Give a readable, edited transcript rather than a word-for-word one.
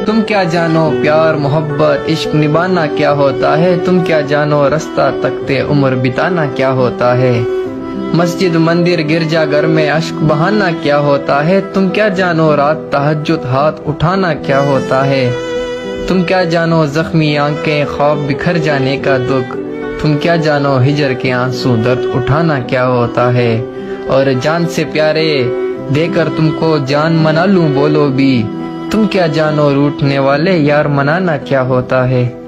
तुम क्या जानो प्यार मोहब्बत इश्क निभाना क्या होता है। तुम क्या जानो रास्ता तकते उम्र बिताना क्या होता है। मस्जिद मंदिर गिरजा घर में अश्क बहाना क्या होता है। तुम क्या जानो रात तहज्जुद हाथ उठाना क्या होता है। तुम क्या जानो जख्मी आंखें ख्वाब बिखर जाने का दुख। तुम क्या जानो हिजर के आंसू दर्द उठाना क्या होता है। और जान से प्यारे देकर तुमको जान मना लूं बोलो भी। तुम क्या जानो रूठने वाले यार मनाना क्या होता है।